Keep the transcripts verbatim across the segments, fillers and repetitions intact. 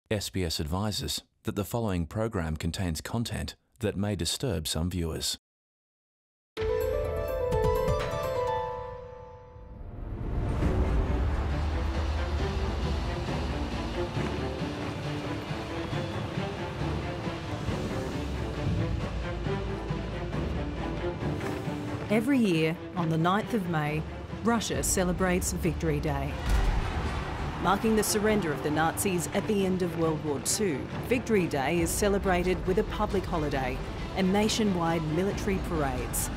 S B S advises that the following program contains content that may disturb some viewers. Every year, on the ninth of May, Russia celebrates Victory Day. Marking the surrender of the Nazis at the end of World War Two, Victory Day is celebrated with a public holiday and nationwide military parades.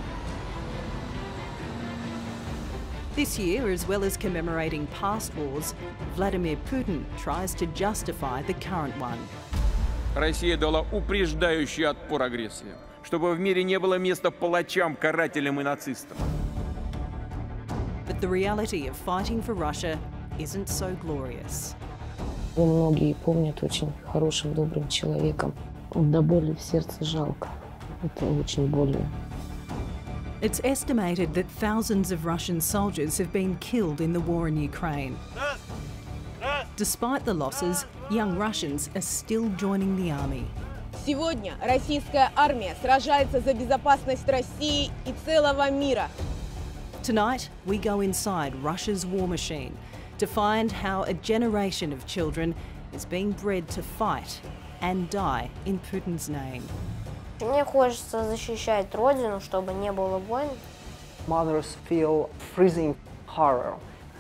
This year, as well as commemorating past wars, Vladimir Putin tries to justify the current one. Россия дала упреждающий отпор агрессии, чтобы в мире не было места палачам, карателям и нацистам. But the reality of fighting for Russia isn't so glorious. Его многие помнят очень хорошим, добрым человеком. До боли в сердце жалко. Это очень больно. It's estimated that thousands of Russian soldiers have been killed in the war in Ukraine. Despite the losses, young Russians are still joining the army. Сегодня российская армия сражается за безопасность России и целого мира. Tonight, we go inside Russia's war machine to find how a generation of children is being bred to fight and die in Putin's name. Мне хочется защищать родину, чтобы не было войн. Mothers feel freezing horror.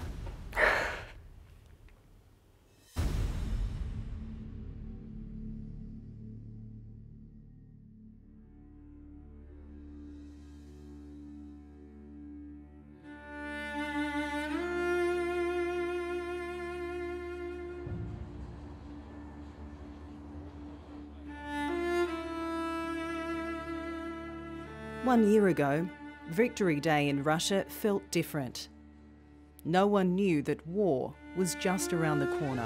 One year ago, Victory Day in Russia felt different. No one knew that war was just around the corner.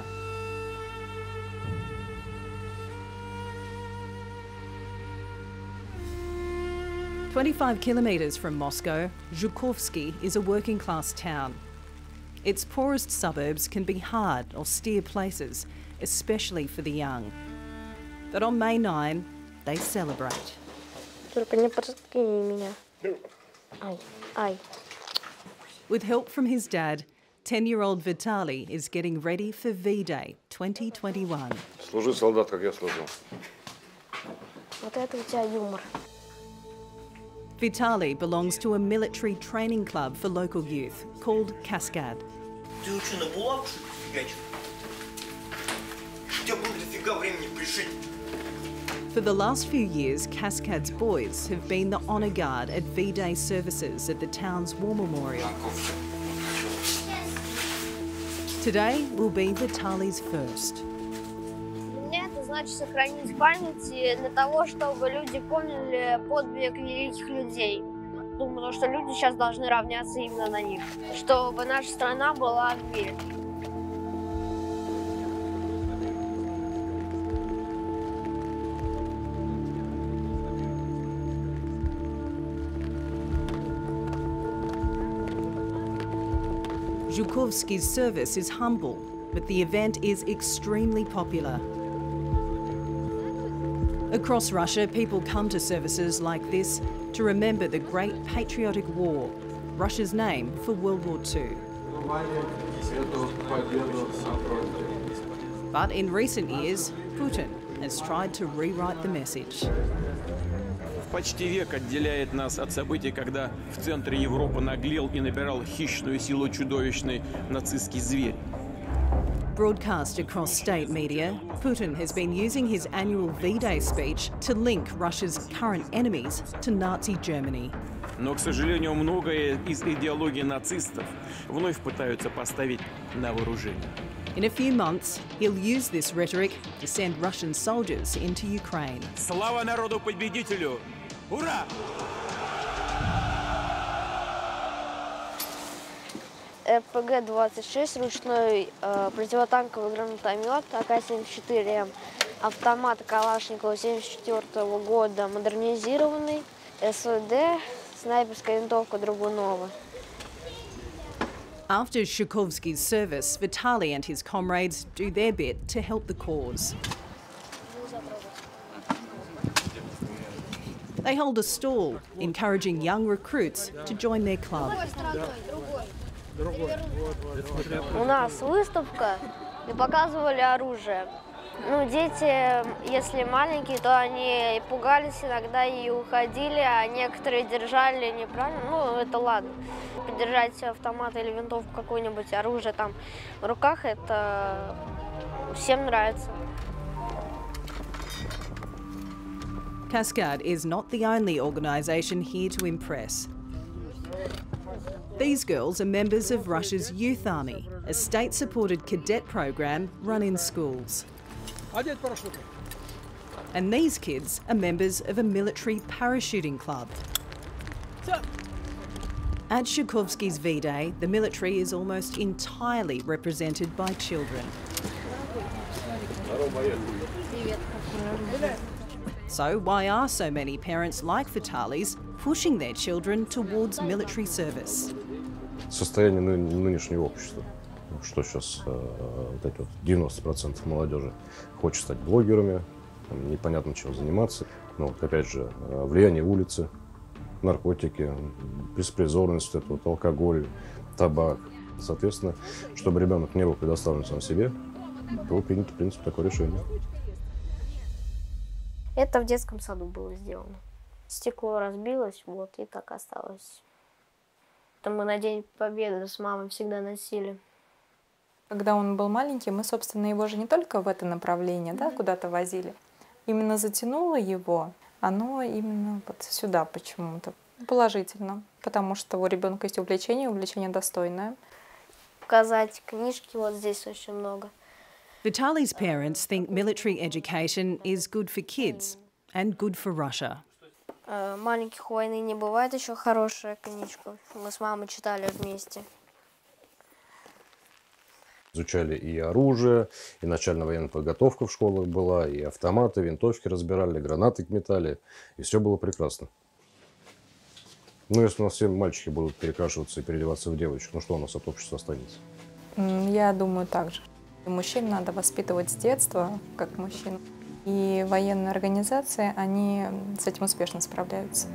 twenty-five kilometres from Moscow, Zhukovsky is a working-class town. Its poorest suburbs can be hard, austere places, especially for the young. But on May ninth, they celebrate. Только не подкини меня. Ай, ай. With help from his dad, ten-year-old Vitaly is getting ready for V-Day twenty twenty-one. Служи, солдат, как я служил. Вот это у тебя юмор. Vitaly belongs to a military training club for local youth called Cascade. Ты лучше на булавку фигачишь. У тебя было дофига времени пришить. For the last few years, Cascade's boys have been the honour guard at V-Day services at the town's war memorial. Today will be Vitaly's first. Для меня это значит сохранить память для того, чтобы люди помнили подвиг великих людей. Думаю, что люди сейчас должны равняться именно на них, чтобы наша страна была в мире. Zhukovsky's service is humble, but the event is extremely popular. Across Russia, people come to services like this to remember the Great Patriotic War, Russia's name for World War Two. But in recent years, Putin has tried to rewrite the message. Почти век отделяет нас от событий, когда в центре Европы наглел и набирал хищную силу чудовищный нацистский зверь. Broadcast across state media, Putin has been using his annual V-Day speech to link Russia's current enemies to Nazi Germany. Но, к сожалению, многое из идеологии нацистов вновь пытаются поставить на вооружение. In a few months, he'll use this rhetoric to send Russian soldiers into Ukraine. Слава народу-победителю! Ура! эр пэ гэ двадцать шесть, ручной э, противотанковый гранатомет а ка семьдесят четыре эм, автомат Калашникова семьдесят четвёртого года, модернизированный, эс вэ дэ, снайперская винтовка Драгунова. After Shukovsky's service, Vitaly and his comrades do their bit to help the cause. They hold a stall, encouraging young recruits to join their club. У нас выставка, и показывали оружие. Ну, дети, если маленькие, то они пугались иногда и уходили, а некоторые держали неправильно. Ну, это ладно. Подержать автомат или винтовку, какое-нибудь оружие там в руках, это всем нравится. Cascade is not the only organisation here to impress. These girls are members of Russia's Youth Army, a state-supported cadet program run in schools. And these kids are members of a military parachuting club. At Shukovsky's V-Day, the military is almost entirely represented by children. So why are so many parents like Vitaly's pushing their children towards military service? Состояние ны- нынешнего общества, что сейчас э, вот эти вот девяносто процентов молодежи хочет стать блогерами, там, непонятно чем заниматься. Но вот, опять же, э, влияние улицы, наркотики, беспризорность, вот это вот, алкоголь, табак. Соответственно, чтобы ребенок не был предоставлен сам себе, было принято, в принципе, такое решение. Это в детском саду было сделано. Стекло разбилось, вот, и так осталось. Это мы на День Победы с мамой всегда носили. Когда он был маленький, мы, собственно, его же не только в это направление, да, куда-то возили. Именно затянуло его, оно именно вот сюда почему-то. Положительно, потому что у ребенка есть увлечение, увлечение достойное. Показать книжки, вот здесь очень много. Vitaly's parents think military education is good for kids and good for Russia. Маленьких у войны не бывает, еще хорошая книжка. Мы с мамой читали вместе. Изучали и оружие, и начальная военная подготовка в школах была, и автоматы, винтовки разбирали, гранаты метали, и все было прекрасно. Ну, если у нас все мальчики будут перекрашиваться и переодеваться в девочек, ну что у нас от общества останется? Я думаю так же. Мужчин надо воспитывать с детства, как мужчин. И военные организации, они с этим успешно справляются.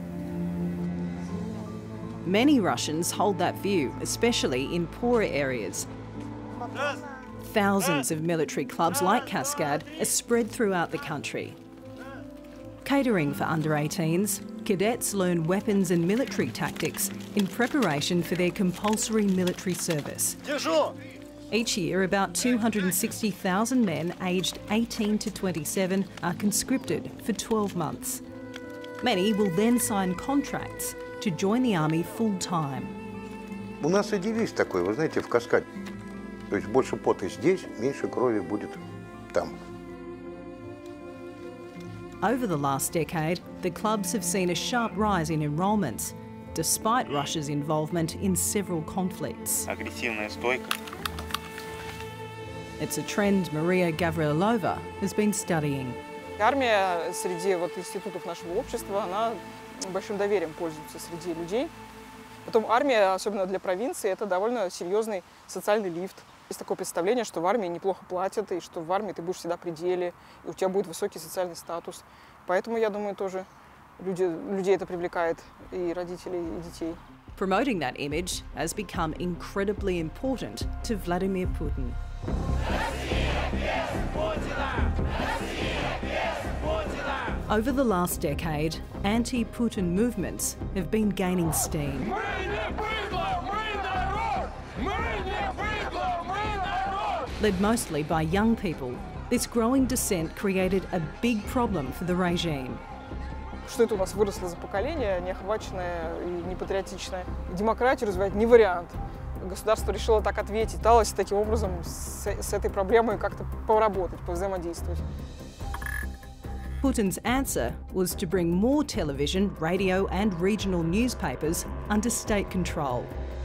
Many Russians hold that view, especially in poorer areas. Thousands of military clubs like Cascade are spread throughout the country. Catering for under eighteens, cadets learn weapons and military tactics in preparation for their compulsory military service. Each year, about two hundred sixty thousand men aged eighteen to twenty-seven are conscripted for twelve months. Many will then sign contracts to join the army full-time. У нас и девиз такой, вы знаете, в Каскаде. То есть больше пота здесь, меньше крови будет там. Over the last decade, the clubs have seen a sharp rise in enrolments, despite Russia's involvement in several conflicts. Агрессивная стойка. It's a trend Maria Gavrilova has been studying. Армия среди вот институтов нашего общества, она большим доверием пользуется среди людей. Потом армия, особенно для провинции, это довольно серьезный социальный лифт. Есть такое представление, что в армии неплохо платят, и что в армии ты будешь всегда при деле, и у тебя будет высокий социальный статус. Поэтому, я думаю, тоже люди, людей это привлекает, и родителей, и детей. Promoting that image has become incredibly important to Vladimir Putin. Over the last decade, anti-Putin movements have been gaining steam. Led mostly by young people, this growing dissent created a big problem for the regime. Что это у нас выросло за поколение, неохваченное и непатриотичное. Демократию развивать не вариант. Государство решило так ответить, пыталось таким образом с, с этой проблемой как-то поработать, повзаимодействовать. Putin's answer was to bring more television, radio and regional newspapers under state control.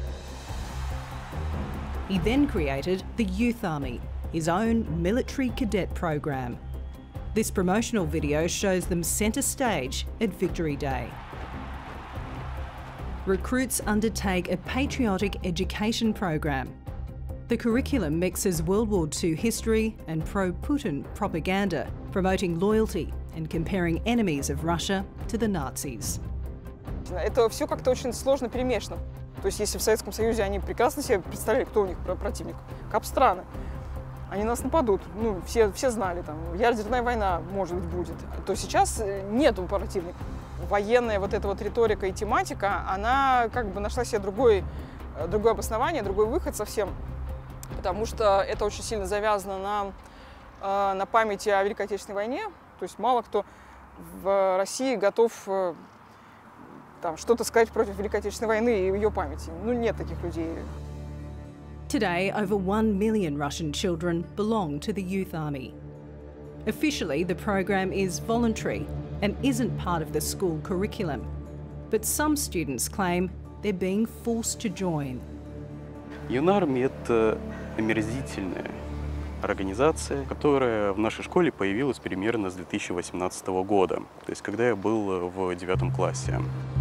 He then created the Youth Army, his own military cadet program. This promotional video shows them centre stage at Victory Day. recruits undertake a patriotic education program. The curriculum mixes World War Two history and pro-Putin propaganda, promoting loyalty and comparing enemies of Russia to the Nazis. Это все как-то очень сложно перемешано. То есть если в Советском Союзе они прекрасно себе представляли, кто у них противник, капстраны, они нас нападут, ну, все, все знали, там, ядерная война, может быть, будет, то сейчас нету противника. Военная вот эта вот риторика и тематика, она как бы нашла себе другой, другое обоснование, другой выход совсем, потому что это очень сильно завязано на, на памяти о Великой Отечественной войне, то есть мало кто в России готов там, что-то сказать против Великой Отечественной войны и ее памяти. Ну, нет таких людей. Today, over one million Russian children belong to the youth army. Officially, the program is voluntary and isn't part of the school curriculum. But some students claim they're being forced to join. Юнармия – это омерзительная организация, которая в нашей школе появилась примерно с две тысячи восемнадцатого года, то есть когда я был в девятом классе.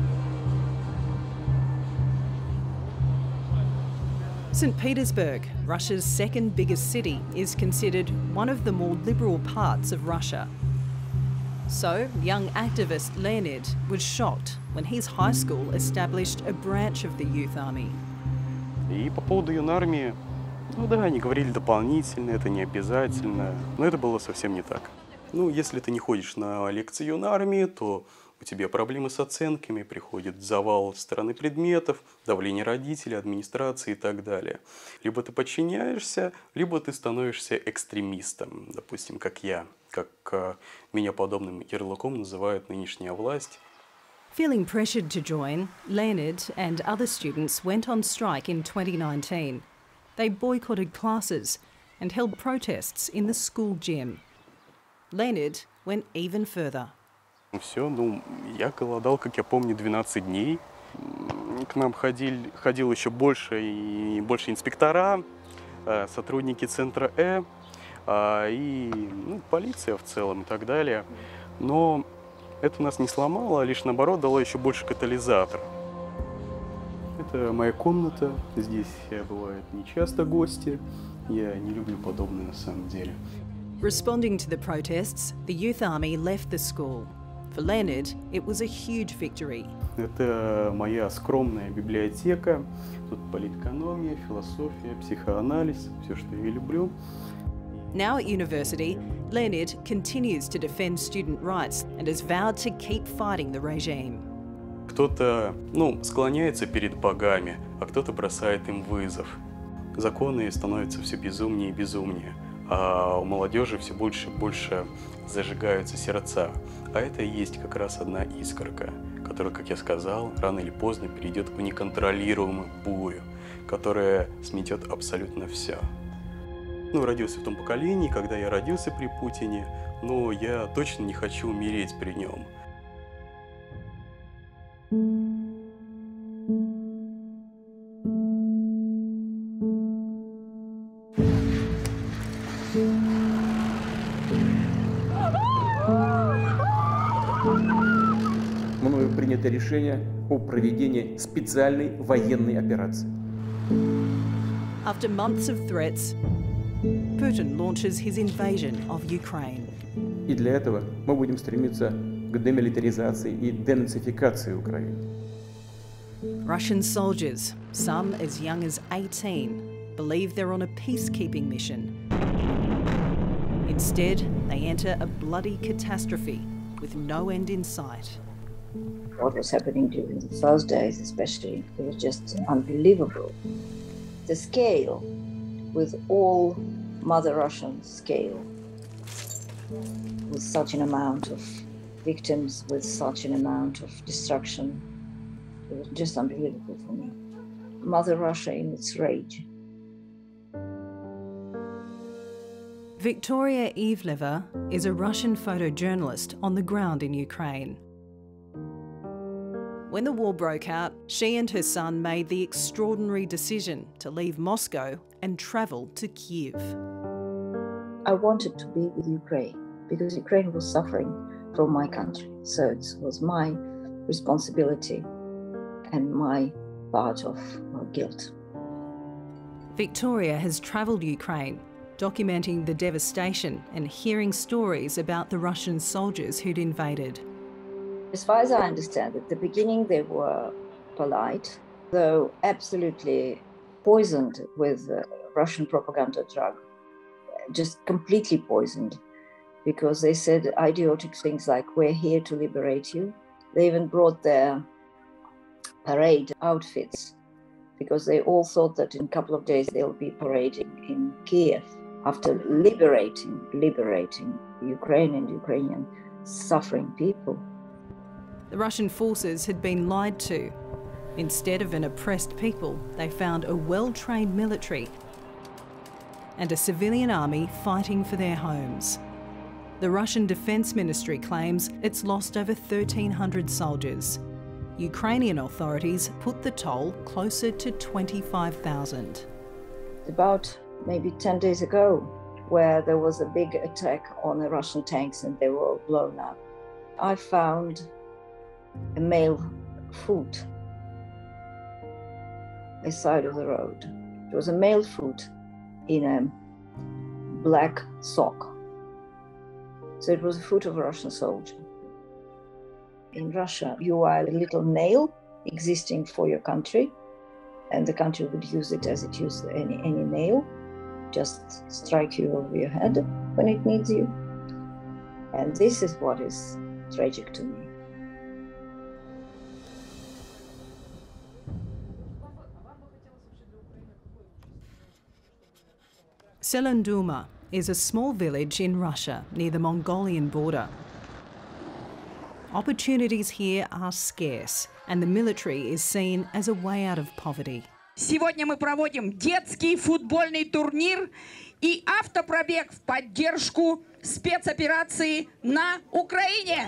Saint Petersburg, Russia's second biggest city, is considered one of the more liberal parts of Russia. So, young activist Leonid was shocked when his high school established a branch of the youth army. И по поводу юнармии, ну да, они говорили дополнительно, это не обязательно, но это было совсем не так. Ну, если ты не ходишь на лекции юнармии, то у тебя проблемы с оценками, приходит завал со стороны предметов, давление родителей, администрации и так далее. Либо ты подчиняешься, либо ты становишься экстремистом, допустим, как я, как uh, меня подобным ярлыком называет нынешняя власть. Feeling pressured to join, Leonid and other students went on strike in twenty nineteen. They boycotted classes and held protests in the school gym. Leonid went even further. Все, ну, я голодал, как я помню, двенадцать дней. К нам ходил, ходил еще больше и больше инспектора, сотрудники центра Э, и ну, полиция в целом и так далее. Но это нас не сломало, а лишь наоборот дало еще больше катализатор. Это моя комната, здесь бывают нечасто гости, я не люблю подобное на самом деле. Responding to the protests, the youth army left the school. For Leonid, it was a huge victory. Это моя скромная библиотека. Тут политэкономия, философия, психоанализ, все, что я люблю. Now at university, Leonid continues to defend student rights and has vowed to keep fighting the regime. Кто-то, ну, склоняется перед богами, а кто-то бросает им вызов. Законы становятся все безумнее и безумнее, а у молодежи все больше и больше зажигаются сердца. А это и есть как раз одна искорка, которая, как я сказал, рано или поздно перейдет в неконтролируемую бурю, которая сметет абсолютно все. Ну, родился в том поколении, когда я родился при Путине, но я точно не хочу умереть при нем. Мною принято решение о проведении специальной военной операции. After months of threats, Putin launches his invasion of Ukraine. И для этого мы будем стремиться к демилитаризации и денацификации Украины. Russian soldiers, some as young as eighteen, believe they're on a peacekeeping mission. Instead, they enter a bloody catastrophe with no end in sight. What was happening during the first days, especially, it was just unbelievable. The scale, with all Mother Russian scale, with such an amount of victims, with such an amount of destruction, it was just unbelievable for me. Mother Russia in its rage. Victoria Ivleva is a Russian photojournalist on the ground in Ukraine. When the war broke out, she and her son made the extraordinary decision to leave Moscow and travel to Kyiv. I wanted to be with Ukraine because Ukraine was suffering from my country. So it was my responsibility and my part of uh, guilt. Victoria has travelled Ukraine, documenting the devastation and hearing stories about the Russian soldiers who'd invaded. As far as I understand, at the beginning they were polite, though absolutely poisoned with uh, Russian propaganda drug, just completely poisoned, because they said idiotic things like, we're here to liberate you. They even brought their parade outfits, because they all thought that in a couple of days they'll be parading in Kiev after liberating, liberating Ukraine and Ukrainian suffering people. The Russian forces had been lied to. Instead of an oppressed people, they found a well-trained military and a civilian army fighting for their homes. The Russian Defence Ministry claims it's lost over thirteen hundred soldiers. Ukrainian authorities put the toll closer to twenty-five thousand. About maybe ten days ago, where there was a big attack on the Russian tanks and they were all blown up, I found a male foot by the side of the road. It was a male foot in a black sock. So it was the foot of a Russian soldier. In Russia, you are a little nail existing for your country, and the country would use it as it used any, any nail, just strike you over your head when it needs you. And this is what is tragic to me. Selenduma is a small village in Russia near the Mongolian border. Opportunities here are scarce, and the military is seen as a way out of poverty. Сегодня мы проводим детский футбольный турнир и автопробег в поддержку спецоперации на Украине.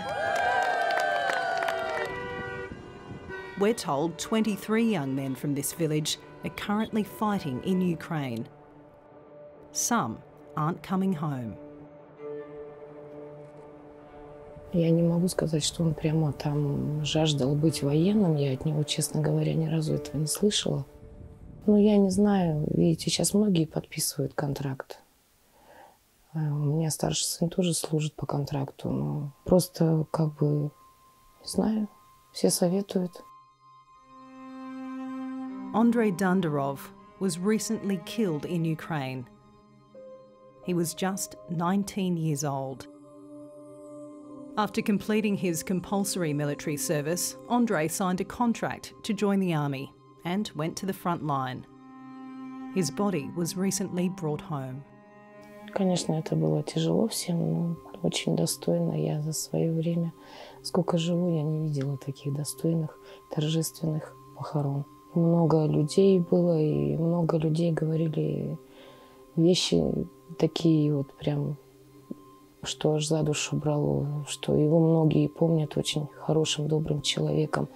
We're told twenty-three young men from this village are currently fighting in Ukraine. Some aren't coming home. Я не могу сказать, что он прямо там жаждал быть военным. Я от него, честно говоря, ни разу этого не слышала. Ну, я не знаю. Видите, сейчас многие подписывают контракт. У меня старший сын тоже служит по контракту. Но просто, как бы, не знаю, все советуют. Andrei Dundarov was recently killed in Ukraine. He was just nineteen years old. After completing his compulsory military service, Andrei signed a contract to join the army and went to the front line. His body was recently brought home. Конечно, это было тяжело всем, но очень достойно. Я за свое время, сколько живу, я не видела таких достойных, торжественных похорон. Много людей было, и много людей говорили вещи такие вот прям, что аж за душу брало, что его многие помнят очень хорошим, добрым человеком.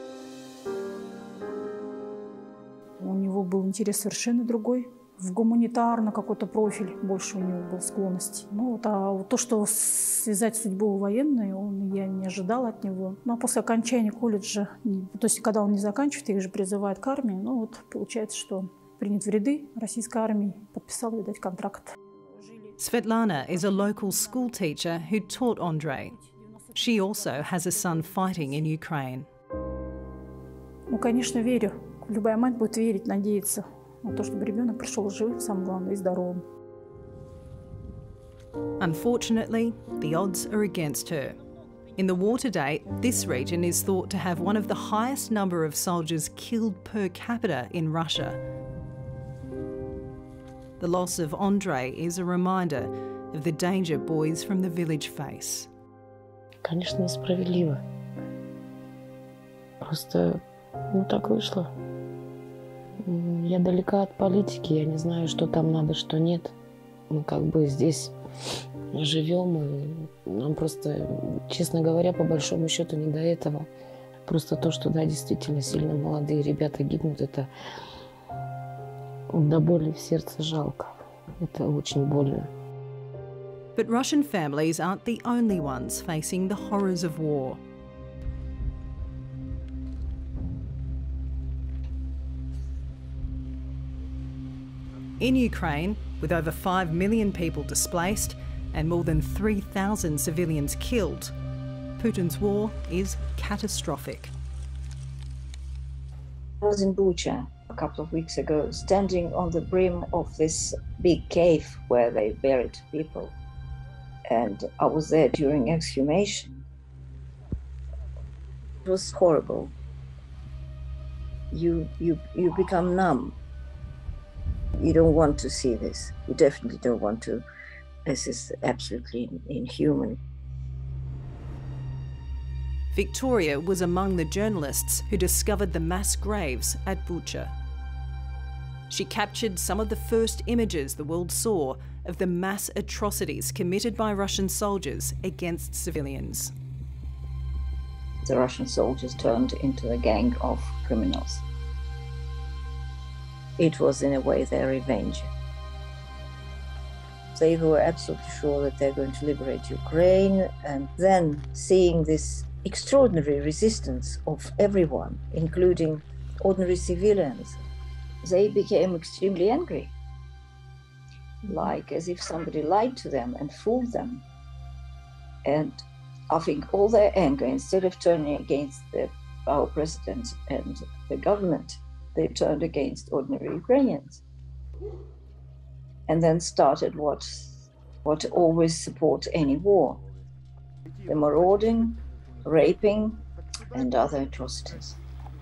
У него был интерес совершенно другой. В гуманитарно какой-то профиль больше у него был склонности. Ну, вот, а вот то, что связать судьбу военной, он, я не ожидала от него. Ну, а после окончания колледжа, то есть когда он не заканчивает, их же призывают к армии, ну вот получается, что он принят в ряды российской армии, подписал, видать, контракт. Svetlana is a local school teacher who taught Andrei. She also has a son fighting in Ukraine. Ну, конечно, верю. Любая мать будет верить, надеяться на то, чтобы ребенок пришел живым, самое главное, и здоровым. Unfortunately, the odds are against her. In the war today, this region is thought to have one of the highest number of soldiers killed per capita in Russia. The loss of Andrei is a reminder of the danger boys from the village face. Конечно, несправедливо. Просто, ну, так вышло. Я далека от политики, я не знаю, что там надо, что нет. Мы как бы здесь живем, и нам просто, честно говоря, по большому счету не до этого. Просто то, что, да, действительно сильно молодые ребята гибнут, это до боли в сердце жалко. Это очень больно. But Russian families aren't the only ones facing the horrors of war. In Ukraine, with over five million people displaced and more than three thousand civilians killed, Putin's war is catastrophic. I was in Bucha a couple of weeks ago, standing on the brim of this big cave where they buried people. And I was there during exhumation. It was horrible. You, you, you become numb. You don't want to see this. You definitely don't want to. This is absolutely inhuman. Victoria was among the journalists who discovered the mass graves at Bucha. She captured some of the first images the world saw of the mass atrocities committed by Russian soldiers against civilians. The Russian soldiers turned into a gang of criminals. It was, in a way, their revenge. They were absolutely sure that they're going to liberate Ukraine, and then seeing this extraordinary resistance of everyone, including ordinary civilians, they became extremely angry, like as if somebody lied to them and fooled them. And I think all their anger, instead of turning against the, our president and the government, they turned against ordinary Ukrainians. And then started what, what always supports any war: the marauding, raping, and other atrocities.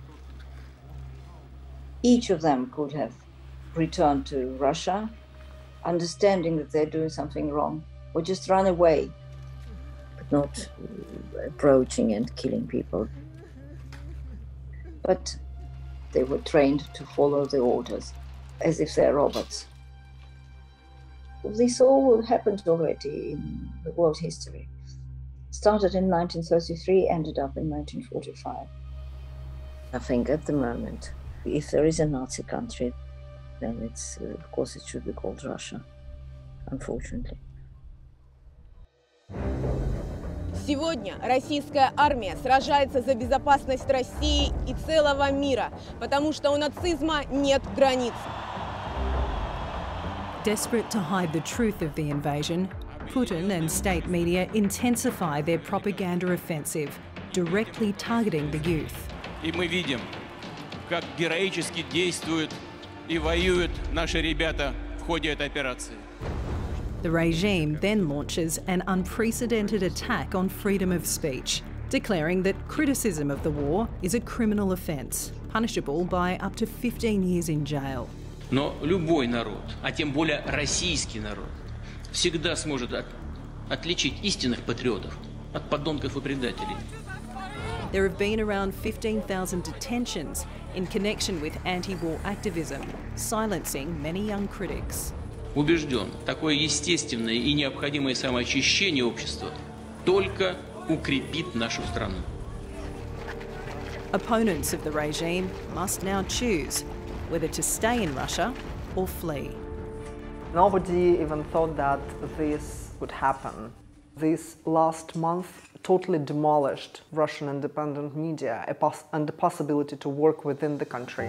Each of them could have returned to Russia, understanding that they're doing something wrong, or just run away, but not approaching and killing people. But they were trained to follow the orders, as if they're robots. This all happened already in the world history. Started in nineteen thirty-three, ended up in nineteen forty-five. I think at the moment, if there is a Nazi country, then it's, uh, of course, it should be called Russia, unfortunately. Сегодня российская армия сражается за безопасность России и целого мира, потому что у нацизма нет границ. Desperate to hide the truth of the invasion, Putin and state media intensify their propaganda offensive, directly targeting the youth. И мы видим, как героически действуют и воюют наши ребята в ходе этой операции. The regime then launches an unprecedented attack on freedom of speech, declaring that criticism of the war is a criminal offence, punishable by up to fifteen years in jail. Но любой народ, а тем более российский народ, всегда сможет от, отличить истинных патриотов от подонков и предателей. There have been around fifteen thousand detentions in connection with anti-war activism, silencing many young critics. Убежден, такое естественное и необходимое самоочищение общества только укрепит нашу страну. Opponents of the regime must now choose whether to stay in Russia or flee. Nobody even thought that this would happen. This last month totally demolished Russian independent media and the possibility to work within the country.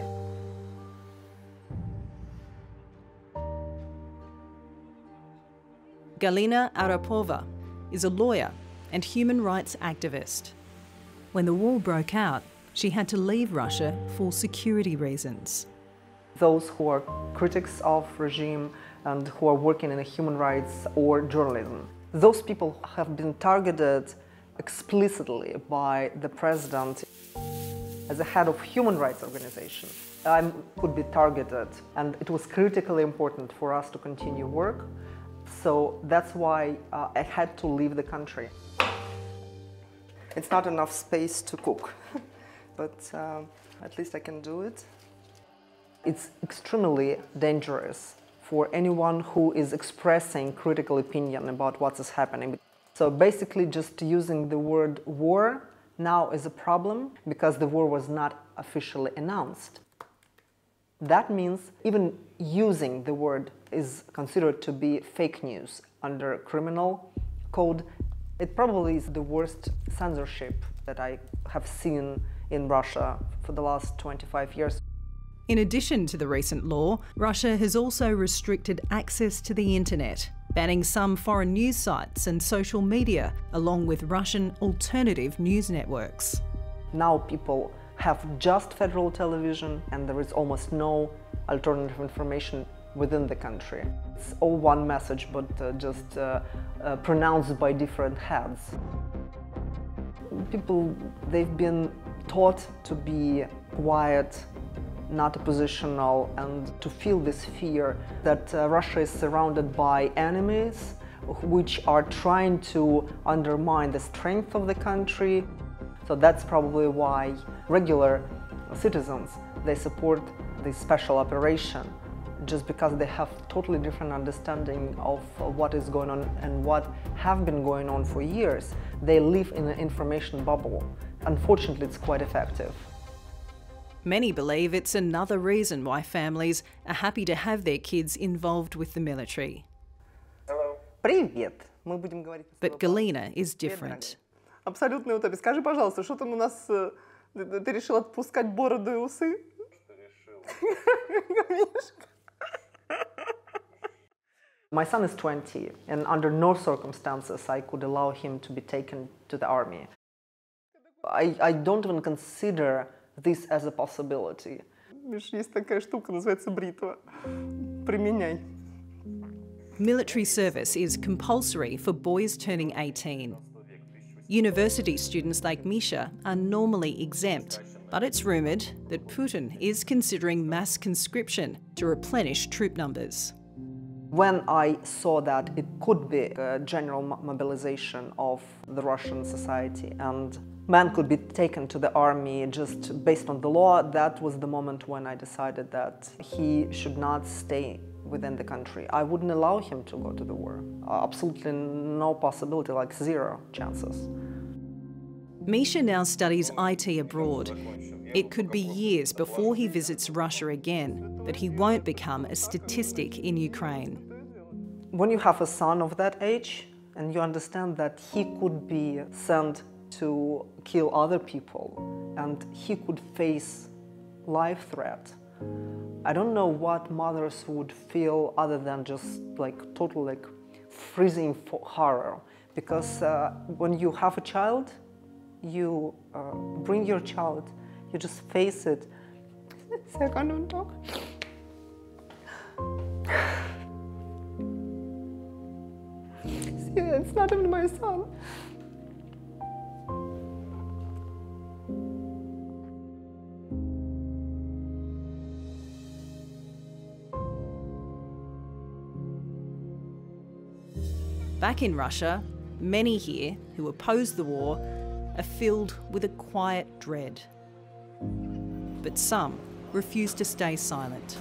Galina Arapova is a lawyer and human rights activist. When the war broke out, she had to leave Russia for security reasons. Those who are critics of regime and who are working in human rights or journalism, those people have been targeted explicitly by the president. As a head of human rights organization, I could be targeted, and it was critically important for us to continue work. So that's why uh, I had to leave the country. It's not enough space to cook, but uh, at least I can do it. It's extremely dangerous for anyone who is expressing critical opinion about what is happening. So basically just using the word war now is a problem because the war was not officially announced. That means even using the word is considered to be fake news under criminal code. It probably is the worst censorship that I have seen in Russia for the last twenty-five years. In addition to the recent law, Russia has also restricted access to the internet, banning some foreign news sites and social media, along with Russian alternative news networks. Now people have just federal television and there is almost no alternative information within the country. It's all one message, but uh, just uh, uh, pronounced by different heads. People, they've been taught to be quiet, not oppositional, and to feel this fear that uh, Russia is surrounded by enemies which are trying to undermine the strength of the country. So that's probably why regular citizens, they support this special operation, just because they have totally different understanding of what is going on and what have been going on for years. They live in an information bubble. Unfortunately, it's quite effective. Many believe it's another reason why families are happy to have their kids involved with the military. Hello. Привет. Мы будем говорить. But Galina is different. Абсолютная утопия. Скажи, пожалуйста, что там у нас... Ты решил отпускать бороду и усы? My son is twenty, and under no circumstances I could allow him to be taken to the army. I, I don't even consider this as a possibility. Видишь, есть такая штука, называется бритва. Применяй. Military service is compulsory for boys turning eighteen. University students like Misha are normally exempt, but it's rumoured that Putin is considering mass conscription to replenish troop numbers. When I saw that it could be a general mobilization of the Russian society and men could be taken to the army just based on the law, that was the moment when I decided that he should not stay within the country. I wouldn't allow him to go to the war. Uh, absolutely no possibility, like zero chances. Misha now studies I T abroad. It could be years before he visits Russia again, but he won't become a statistic in Ukraine. When you have a son of that age and you understand that he could be sent to kill other people and he could face life threat, I don't know what mothers would feel other than just like total like freezing for horror. Because uh, when you have a child, you uh, bring your child, you just face it. I can't even talk. See, it's not even my son. Back in Russia, many here who oppose the war are filled with a quiet dread. But some refuse to stay silent.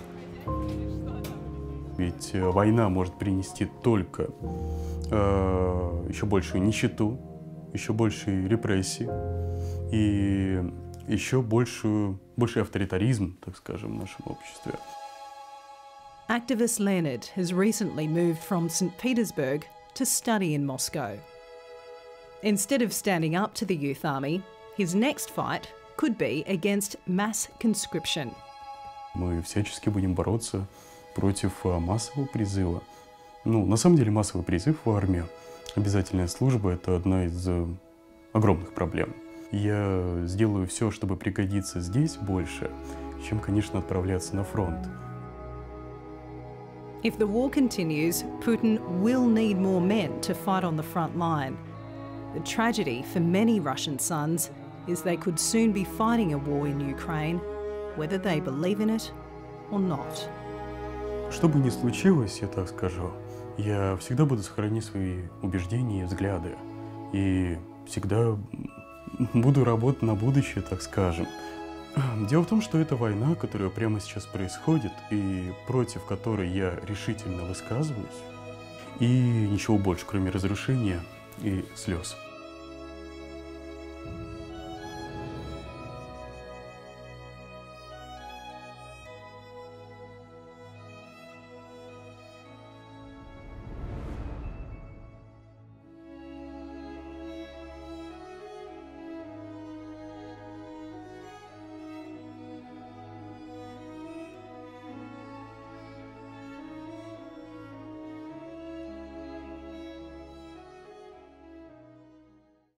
Ведь война может принести только э, еще большую нищету, еще большие репрессии и еще большую, больший авторитаризм, так скажем, в нашем обществе. Activist Leonard has recently moved from Saint Petersburg to study in Moscow. Instead of standing up to the youth army, his next fight could be against mass conscription. Мы всячески будем бороться против массового призыва. Ну, на самом деле массовый призыв в армию, обязательная служба – это одна из огромных проблем. Я сделаю все, чтобы пригодиться здесь больше, чем, конечно, отправляться на фронт. If the war continues, Putin will need more men to fight on the front line. The tragedy for many Russian sons is they could soon be fighting a war in Ukraine, whether they believe in it or not. Что бы ни случилось, я так скажу, я всегда буду сохранять свои убеждения и взгляды. И всегда буду работать на будущее, так скажем. Дело в том, что это война, которая прямо сейчас происходит, и против которой я решительно высказываюсь. И ничего больше, кроме разрушения и слез.